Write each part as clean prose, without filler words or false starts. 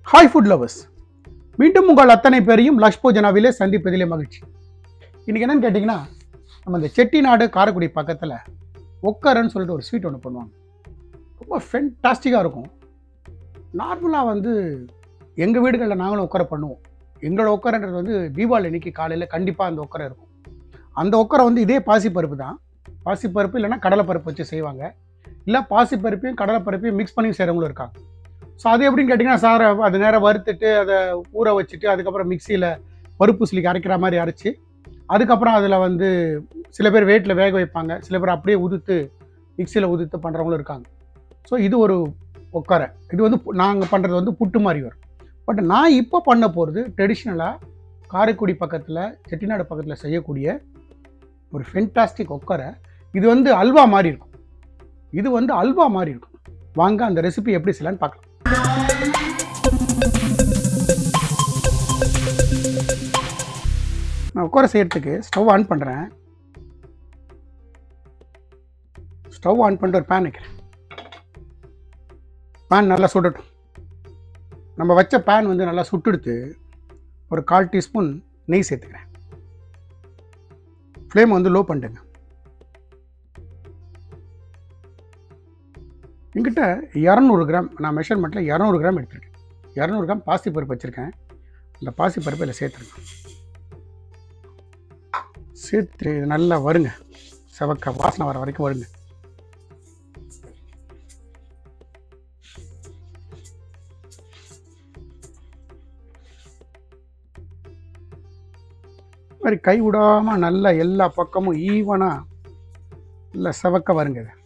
Hi food lovers, மீண்டும் உங்கள் அத்தனை பேரையும் லக்ஷ்போஜனாவிலே சந்திப்பதிலே மகிழ்ச்சி. இன்றைக்கி என்னென்னு கேட்டிங்கன்னா, நம்ம இந்த செட்டிநாடு காரைக்குடி பக்கத்தில் ஒக்கரைன்னு சொல்லிட்டு ஒரு ஸ்வீட் ஒன்று பண்ணுவாங்க. ரொம்ப ஃபென்டாஸ்டிக்காக இருக்கும். நார்மலாக எங்கள் வீடுகளில் நாங்களும் ஒக்கரை பண்ணுவோம். எங்களோட ஒக்கரைன்றது தீபாவளி அன்றைக்கி காலையில் கண்டிப்பாக அந்த ஒக்கரை இருக்கும். அந்த ஒக்கரை இதே பாசிப்பருப்பு தான். பாசிப்பருப்பு இல்லைன்னா கடலைப்பருப்பு வச்சு செய்வாங்க. இல்லை பாசிப்பருப்பையும் கடலைப்பருப்பையும் மிக்ஸ் பண்ணி செய்கிறவங்களும் இருக்காங்க. ஸோ அது எப்படின்னு கேட்டிங்கன்னா, சாரை அது நேரம் வறுத்துட்டு அதை ஊற வச்சுட்டு அதுக்கப்புறம் மிக்சியில் பருப்பு சிலிக்கு அரைக்கிற மாதிரி அரைச்சி அதுக்கப்புறம் அதில் சில பேர் வேட்டில் வேக வைப்பாங்க, சில பேர் அப்படியே உதுத்து மிக்சியில் உதுத்து பண்ணுறவங்களும் இருக்காங்க. ஸோ இது ஒரு ஒக்கரை. இது நாங்கள் பண்ணுறது புட்டு மாதிரி வரும். பட் நான் இப்போ பண்ண போகிறது ட்ரெடிஷ்னலாக காரைக்குடி பக்கத்தில் செட்டிநாடு பக்கத்தில் செய்யக்கூடிய ஒரு ஃபென்டாஸ்டிக் ஒக்கரை. இது அல்வா மாதிரி இருக்கும். இது அல்வா மாதிரி இருக்கும். வாங்க அந்த ரெசிபி எப்படி செய்யலான்னு பார்க்கலாம். நான் ஒக்கரை செய்யறதுக்கு ஸ்டவ் ஆன் பண்ணுறேன். ஸ்டவ் ஆன் பண்ணிட்டு ஒரு பேன் வைக்கிறேன். பேன் நல்லா சுடட்டும். நம்ம வச்ச பேன் நல்லா சுட்டுடுத்து ஒரு 1/4 டீஸ்பூன் நெய் சேர்த்துக்கிறேன். ஃப்ளேம் லோ பண்ணிட்டுங்க. என்கிட்ட 200 கிராம், நான் மெஷர்மெண்ட்டில் 200 கிராம் எடுத்துருக்கேன். 200 கிராம் பாசிப்பருப்பு வச்சுருக்கேன். அந்த பாசிப்பருப்பு இதில் சேர்த்துருங்க. சேர்த்து நல்லா வருங்க, செவக்க வாசனை வர வரைக்கும் வருங்க. மாதிரி கை விடாமல் நல்லா எல்லா பக்கமும் ஈவனாக நல்லா செவக்க வருங்க. இது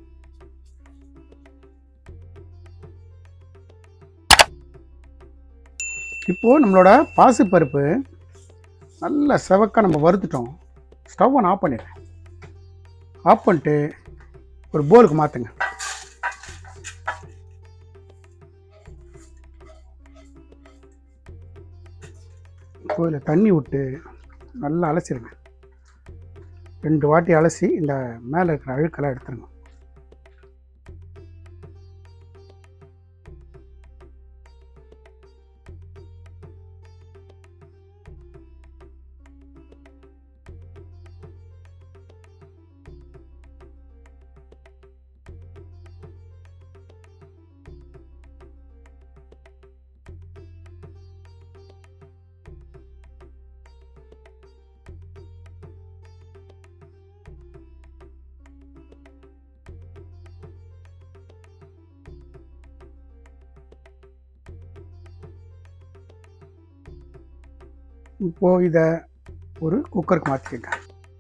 இப்போது நம்மளோட பாசிப்பருப்பு நல்லா செவக்க நம்ம வறுத்துட்டோம். ஸ்டவ் ஆஃப் பண்ணிடுறேன். ஆஃப் பண்ணிட்டு ஒரு போலுக்கு மாற்றுங்க. கோயிலில் தண்ணி விட்டு நல்லா அலசிடுங்க. 2 வாட்டி அலசி இந்த மேலே இருக்கிற அழுக்கெல்லாம் எடுத்துருங்க. இப்போது இதை ஒரு குக்கருக்கு மாற்றிக்கங்க.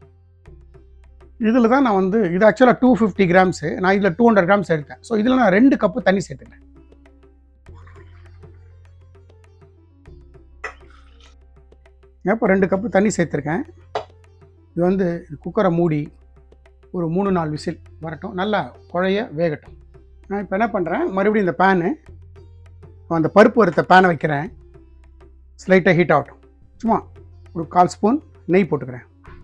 இதில் தான் நான் இது ஆக்சுவலாக 250 கிராம்ஸு, நான் இதில் 200 கிராம்ஸ் எடுத்தேன். ஸோ இதில் நான் 2 கப்பு தண்ணி சேர்த்துக்கிறேன். இப்போ 2 கப்பு தண்ணி சேர்த்துருக்கேன். இது குக்கரை மூடி ஒரு 3-4 விசில் வரட்டும், நல்லா குழைய வேகட்டும். நான் இப்போ என்ன பண்ணுறேன், மறுபடியும் இந்த பேனு அந்த பருப்பு வறுத்த பேனை வைக்கிறேன். ஸ்லைட்டாக ஹீட் ஆகட்டும். சும்மா ஒரு 1/4 ஸ்பூன் நெய் போட்டுக்கிறேன்.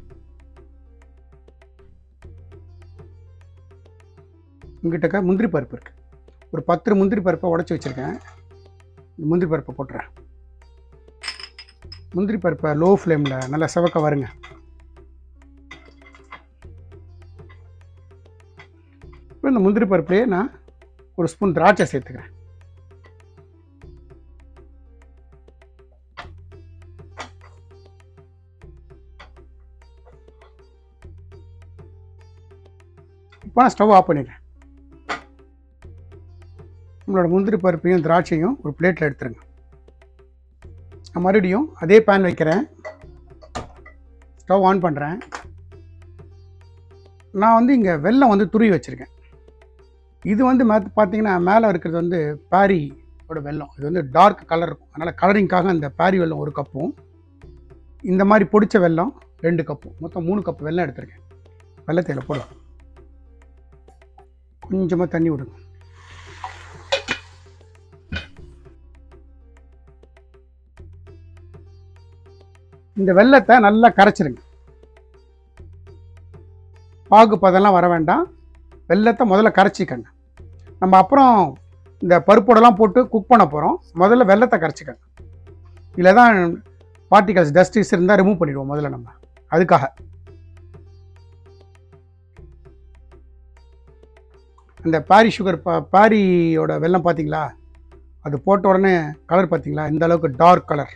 உங்ககிட்ட முந்திரி பருப்பு இருக்குது. ஒரு 10 முந்திரி பருப்பை உடச்சி வச்சுருக்கேன். இந்த முந்திரி பருப்பை போட்டுறேன். முந்திரி பருப்பை லோ ஃப்ளேமில் நல்லா செவக்க வருங்க. இப்போ இந்த முந்திரி பருப்புலேயே நான் ஒரு ஸ்பூன் திராட்சை சேர்த்துக்கிறேன். இப்போ நான் ஸ்டவ் ஆஃப் பண்ணிடுறேன். நம்மளோட முந்திரி பருப்பையும் திராட்சையும் ஒரு பிளேட்டில் எடுத்துருங்க. நான் மறுபடியும் அதே பேன் வைக்கிறேன். ஸ்டவ் ஆன் பண்ணுறேன். நான் இங்கே வெல்லம் துருவி வச்சுருக்கேன். இது பார்த்தீங்கன்னா மேலே இருக்கிறது பாரியோட வெல்லம். இது டார்க் கலர் இருக்கும். அதனால் கலரிங்காக அந்த பாரி வெல்லம் 1 கப்பும், இந்த மாதிரி பொடிச்ச வெல்லம் 2 கப்பும், மொத்தம் 3 கப்பு வெல்லம் எடுத்துருக்கேன். வெல்லத்தையில் போடுவோம். கொஞ்சமாக தண்ணி விடுங்க. இந்த வெல்லத்தை நல்லா கரைச்சிருங்க. பாகு பதெல்லாம் வர வேண்டாம். வெல்லத்தை முதல்ல கரைச்சிக்கங்க. நம்ம அப்புறம் இந்த பருப்போடலாம் போட்டு குக் பண்ண போகிறோம். முதல்ல வெல்லத்தை கரைச்சிக்கங்க. இதில் தான் பார்ட்டிகல்ஸ் டஸ்டிஸ் இருந்தால் ரிமூவ் பண்ணிடுவோம் முதல்ல நம்ம. அதுக்காக அந்த பாரி சுகர் பாரியோட வெல்லம் பார்த்தீங்களா, அது போட்ட உடனே கலர் பார்த்தீங்களா, இந்த அளவுக்கு டார்க் கலர்.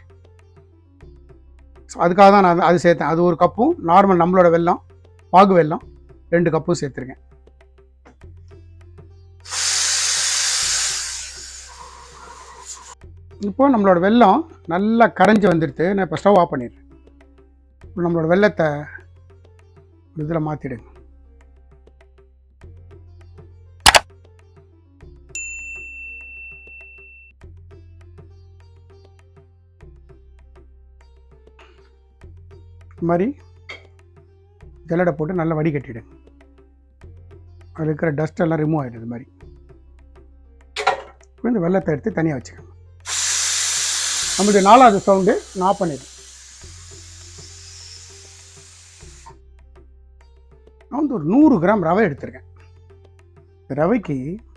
ஸோ அதுக்காக தான் நான் அது சேர்த்தேன். அது 1 கப்பும் நார்மல் நம்மளோட வெல்லம் பாகு வெல்லம் 2 கப்பும் சேர்த்துருக்கேன். இப்போ நம்மளோட வெல்லம் நல்லா கரைஞ்சி வந்துடுது. நான் இப்போ ஸ்டவ் ஆஃப் பண்ணிடுறேன். இப்போ நம்மளோட வெல்லத்தை இதில் மாற்றிடுங்க. இது மாதிரி ஜல்லடை போட்டு நல்லா வடிகட்டிடுங்க. அதில் இருக்கிற டஸ்ட் எல்லாம் ரிமூவ் ஆகிடுது. இது மாதிரி இப்போ இந்த வெல்லத்தை எடுத்து தனியாக வச்சுக்கோங்க. நம்மளுடைய 4வது சவுண்டு நான் ஆஃப் பண்ணிடுறேன். நான் வந்து ஒரு 100 கிராம் ரவை எடுத்திருக்கேன். இந்த ரவைக்கு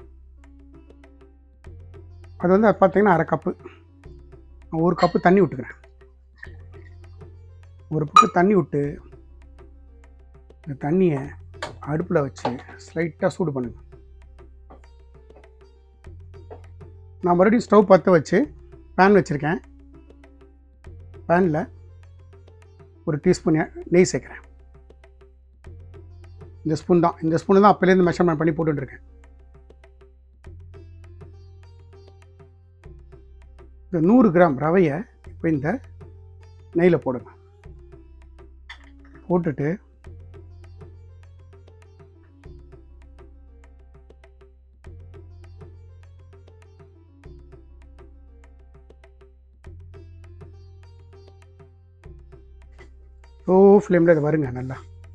அது வந்து பார்த்தீங்கன்னா 1/2 கப்பு. நான் 1 கப்பு தண்ணி விட்டுக்கிறேன். 1 கப்பு தண்ணி விட்டு இந்த தண்ணியை அடுப்பில் வச்சு ஸ்லைட்டாக சூடு பண்ணுங்க. நான் மறுபடியும் ஸ்டவ் பற்ற வச்சு பேன் வச்சுருக்கேன். பேனில் 1 டீஸ்பூன் நெய் சேர்க்குறேன். இந்த ஸ்பூன் தான் அப்போலேருந்து மெஷர்மெண்ட் பண்ணி போட்டுருக்கேன். இந்த 100 கிராம் ரவையை இப்போ இந்த நெய்யில் போடுங்க. போட்டுட்டு லோ ஃப்ளேமில் இது வருங்க. நல்லா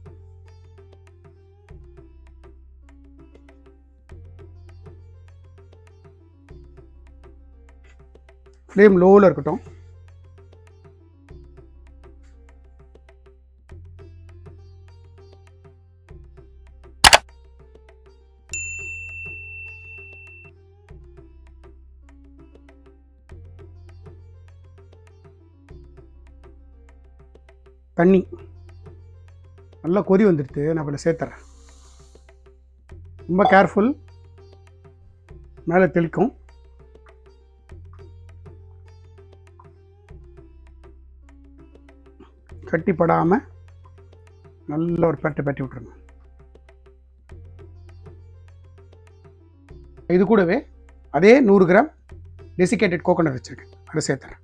ஃப்ளேம் லோவில் இருக்கட்டும். தண்ணி நல்லா கொதி வந்துடுது. நான் இதில் சேர்த்துறேன். ரொம்ப கேர்ஃபுல், மேலே தெளிக்கும். கட்டிப்படாமல் நல்ல ஒரு பெரட்டி விட்டுருங்க. இது கூடவே அதே 100 கிராம் டெசிகேட்டட் கோகோனட் வச்சுருக்கேன். அதை சேர்த்துறேன்.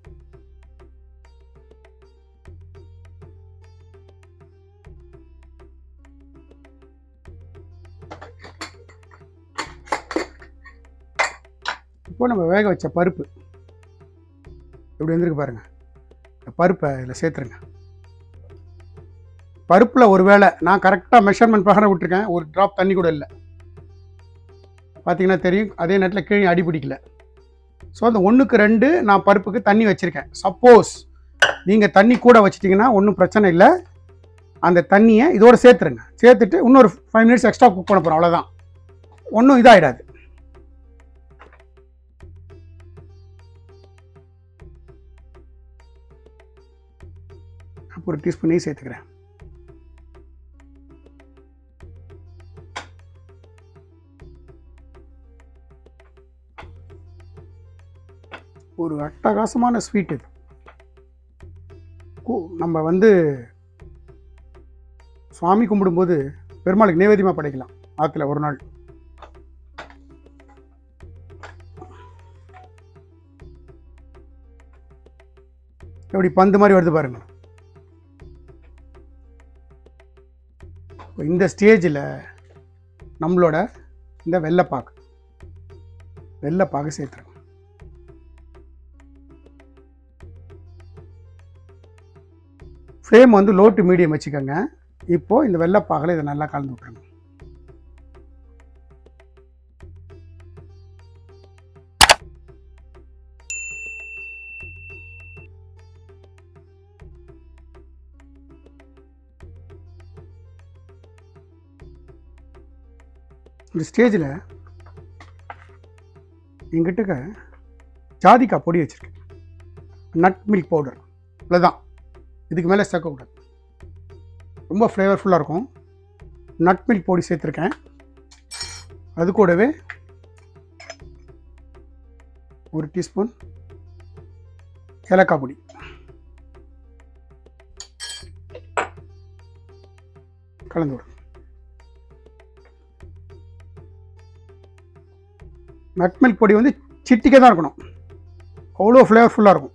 இப்போ நம்ம வேக வச்ச பருப்பு எப்படி வந்துருக்கு பாருங்கள். இந்த பருப்பை இதில் சேர்த்துருங்க. பருப்பில் ஒரு வேளை நான் கரெக்டாக மெஷர்மெண்ட் பிரகாரம் விட்டுருக்கேன். ஒரு ட்ராப் தண்ணி கூட இல்லை. பார்த்தீங்கன்னா தெரியும். அதே நேரத்தில் கீழே அடி பிடிக்கல. ஸோ அந்த 1க்கு 2 நான் பருப்புக்கு தண்ணி வச்சுருக்கேன். சப்போஸ் நீங்கள் தண்ணி கூட வச்சிட்டிங்கன்னா ஒன்றும் பிரச்சனை இல்லை. அந்த தண்ணியை இதோடு சேர்த்துருங்க. சேர்த்துட்டு இன்னொரு 5 மினிட்ஸ் எக்ஸ்ட்ரா குக் பண்ண போகிறோம். அவ்வளோதான், ஒன்றும் இதாகிடாது. ஒரு டீஸ்பூன் நெய் சேர்த்துக்கிறேன். ஒரு அட்டகாசமான ஸ்வீட் இது. நம்ம வந்து சுவாமி கும்பிடும்போது பெருமாளுக்கு நைவேத்தியமாக படைக்கலாம். ஆற்றுல ஒரு நாள் எப்படி பந்து மாதிரி வருது பாருங்க. இந்த ஸ்டேஜில் நம்மளோட இந்த வெள்ளைப்பாகு சேர்த்துருங்க. ஃப்ளேம் வந்து லோ டு மீடியம் வச்சுக்கோங்க. இப்போது இந்த வெள்ளைப்பாகில் இதை நல்லா கலந்து விட்டுருங்க. இந்த ஸ்டேஜில் எங்கிட்ட ஜாதிக்காய் பொடி வச்சுருக்கேன், நட் மில்க் பவுடர், இவ்வளோதான். இதுக்கு மேலே சேர்க்கக்கூடாது, ரொம்ப ஃப்ளேவர்ஃபுல்லாக இருக்கும். நட் மில்க் பொடி சேர்த்துருக்கேன். அது கூடவே 1 டீஸ்பூன் ஏலக்காய் பொடி, கலந்து விடும். நட் மில்க் பொடி வந்து சிட்டிக்கே தான் இருக்கணும், அவ்வளோ ஃப்ளேவர்ஃபுல்லாக இருக்கும்.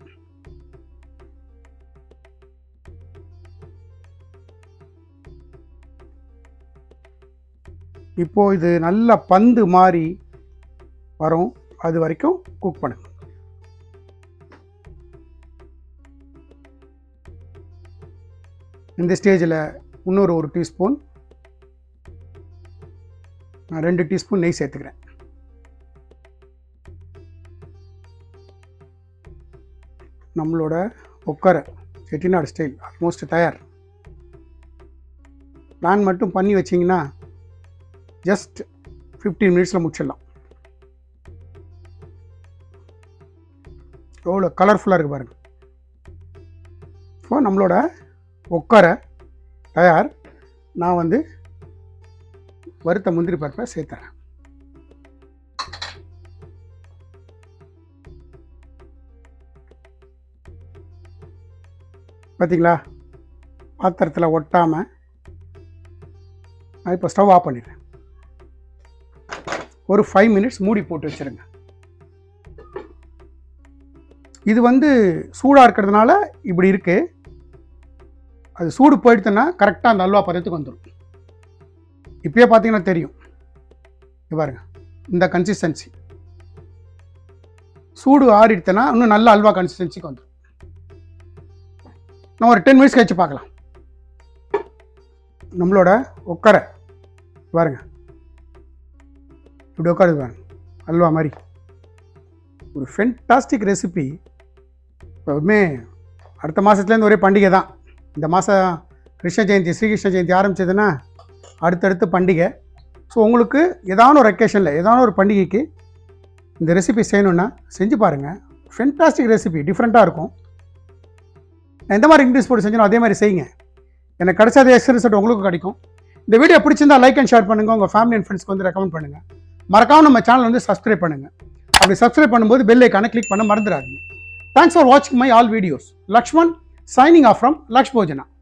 இப்போது இது நல்லா பந்து மாதிரி வரும், அது வரைக்கும் குக் பண்ணுங்க. இந்த ஸ்டேஜில் இன்னொரு 1 டீஸ்பூன், நான் 2 டீஸ்பூன் நெய் சேர்த்துக்கிறேன். நம்மளோட உக்கரை செட்டிநாடு ஸ்டைல் ஆல்மோஸ்ட் தயார். பிளான் மட்டும் பண்ணி வச்சிங்கன்னா ஜஸ்ட் 15 மினிட்ஸில் முடிச்சிடலாம். எவ்வளோ கலர்ஃபுல்லாக இருக்குது பாருங்கள். ஸோ நம்மளோட உக்கரை தயார். நான் வந்து வறுத்த முந்திரி பருப்பை சேர்த்துறேன். பார்த்தீங்களா, பாத்திரத்தில் ஒட்டாமல். நான் இப்போ ஸ்டவ் ஆஃப் பண்ணிடுறேன். ஒரு 5 மினிட்ஸ் மூடி போட்டு வச்சுருங்க. இது வந்து சூடாக இருக்கிறதுனால இப்படி இருக்குது. அது சூடு போயிடுச்சுன்னா கரெக்டாக அந்த அல்வா பதத்துக்கு வந்துடும். இப்போயே பார்த்தீங்கன்னா தெரியும், இது பாருங்க, இந்த கன்சிஸ்டன்சி. சூடு ஆறிடுச்சுன்னா இன்னும் நல்ல அல்வா கன்சிஸ்டன்சிக்கு வந்துடும். நான் ஒரு 10 மினிட்ஸ் கழிச்சு பார்க்கலாம். நம்மளோட உக்கரை பாருங்க, இப்படி உட்காருது பாருங்க, அல்வா மாதிரி. ஒரு ஃபென்டாஸ்டிக் ரெசிபி. எப்பவுமே அடுத்த மாதத்துலேருந்து ஒரே பண்டிகை தான். இந்த மாதம் கிருஷ்ண ஜெயந்தி, ஸ்ரீகிருஷ்ண ஜெயந்தி ஆரம்பிச்சதுன்னா அடுத்தடுத்து பண்டிகை. ஸோ உங்களுக்கு ஏதாவது ஒரு அக்கேஷனில், ஏதாவது ஒரு பண்டிகைக்கு இந்த ரெசிபி செய்யணுன்னா செஞ்சு பாருங்கள். ஃபென்டாஸ்டிக் ரெசிபி, டிஃப்ரெண்ட்டாக இருக்கும். நான் எந்த மாதிரி இன்க்ரீஸ் போட்டு செஞ்சோம் அதே மாதிரி செய்யுங்க. எனக்கு கிடைச்ச அதே ரிசல்ட் உங்களுக்கும் கிடைக்கும். இந்த வீடியோ பிடிச்சிருந்தால் லைக் அண்ட் ஷேர் பண்ணுங்கள். உங்கள் ஃபேமிலி அண்ட் ஃப்ரெண்ட்ஸ்க்கு வந்து ரெக்கமெண்ட் பண்ணுங்கள். மறக்காமல் நம்ம சேனல் வந்து சப்ஸ்கிரைப் பண்ணுங்கள். அப்படி சப்ஸ்கிரைப் பண்ணும்போது பெல் ஐக்கானை கிளிக் பண்ண மறந்துடாதீங்க. தேங்க்ஸ் ஃபார் வாட்சிங் my all videos. Lakshman signing off from laksbhojana.